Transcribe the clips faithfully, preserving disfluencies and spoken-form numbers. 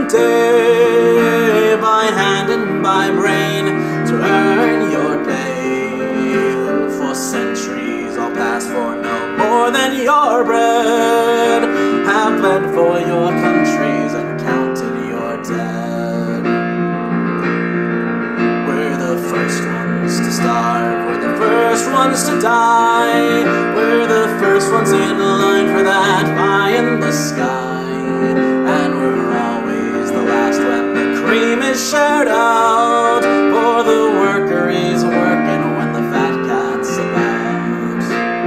and day, by hand and by brain, to earn your pay. For centuries all past for no more than your bread, have bled for your countries and counted your dead. We're the first ones to starve, we're the first ones to die, we're the first ones in line for that pie in the sky. And we're always the last when the cream is shared out, for the worker is working when the fat cat's about.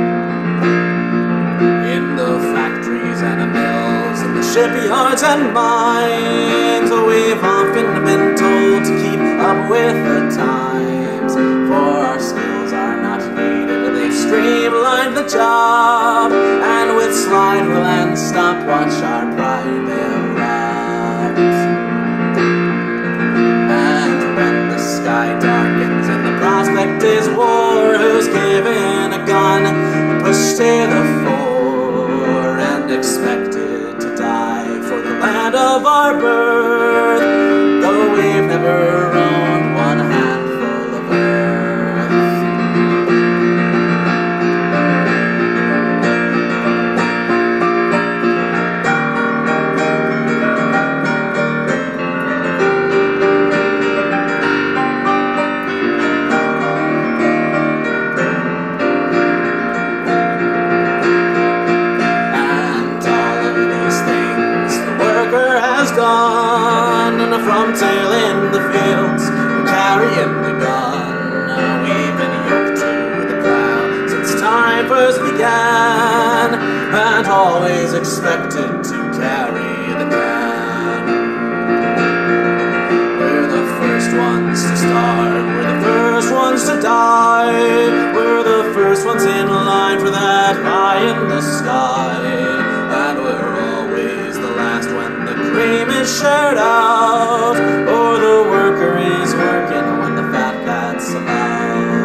In the factories and the mills, in the shipyards and mines, we've often been told to keep up with the times, for our skills are not needed, they've streamlined the job, and with slide rule and stopwatch our pride they've robbed. And when the sky darkens and the prospect is war, who's given a gun, pushed to the fore, and expected to die for the land of our birth, though we've never owned one handful of earth. Gone from tilling the fields, carrying the gun. We've been yoked to the plow since time first began, and always expected to carry the can. We're the first ones to starve, we're the first ones to die, we're the first ones in line for that pie in the sky. And we're always the last when the cream is shared out, or the worker is working when the fat cat's about.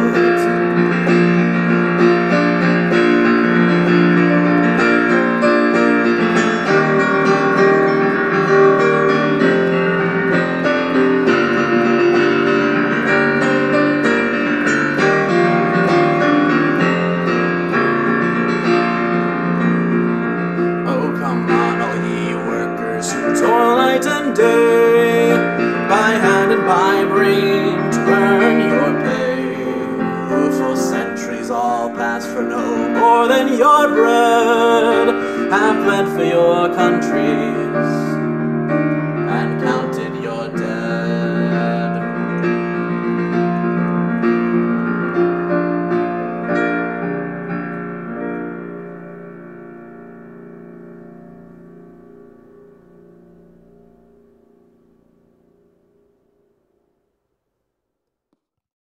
Oh, come on, all ye workers who toil night and day, by hand and by brain, to earn your pay. Who for centuries all past for no more than your bread, have bled for your countries